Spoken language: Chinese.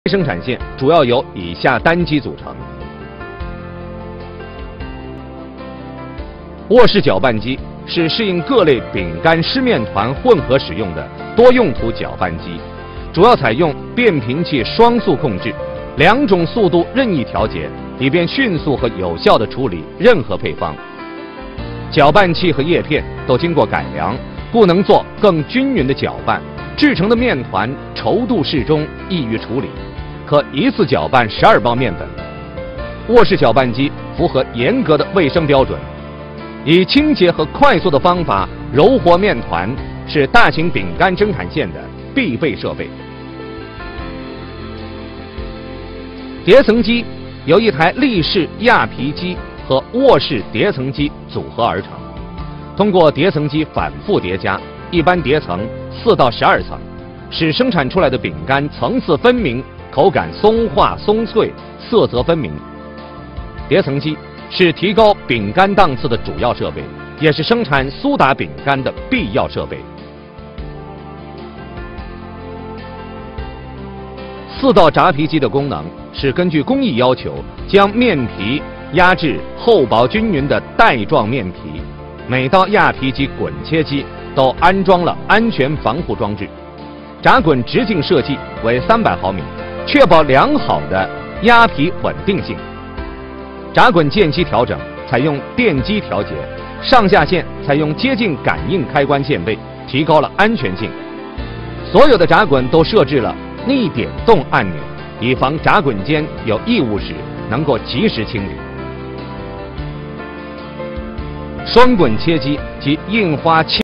生产线主要由以下单机组成：卧式搅拌机是适应各类饼干、湿面团混合使用的多用途搅拌机，主要采用变频器双速控制，2种速度任意调节，以便迅速和有效地处理任何配方。搅拌器和叶片都经过改良，故能做更均匀的搅拌，制成的面团稠度适中，易于处理，可一次搅拌12包面粉。卧式搅拌机符合严格的卫生标准，以清洁和快速的方法揉和面团，是大型饼干生产线的必备设备。叠层机由一台立式压皮机和卧式叠层机组合而成，通过叠层机反复叠加，一般叠层4到12层，使生产出来的饼干层次分明，口感松化松脆，色泽分明。叠层机是提高饼干档次的主要设备，也是生产苏打饼干的必要设备。4道炸皮机的功能是根据工艺要求，将面皮压至厚薄均匀的带状面皮。每道压皮机滚切机都安装了安全防护装置，炸滚直径设计为300毫米，确保良好的压皮稳定性。炸滚键机调整采用电机调节，上下线采用接近感应开关键位，提高了安全性。所有的炸滚都设置了逆点动按钮，以防炸滚间有异物时能够及时清理。双滚切机及印花切